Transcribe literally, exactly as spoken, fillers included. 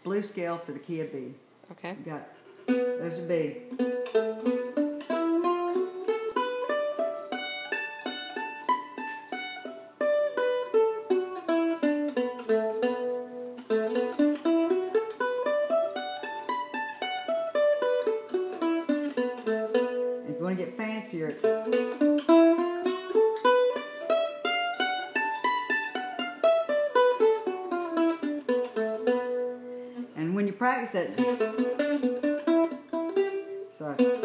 blue scale for the key of B. Okay. You got, there's a B. If you want to get fancier, it's and when you practice it, sorry.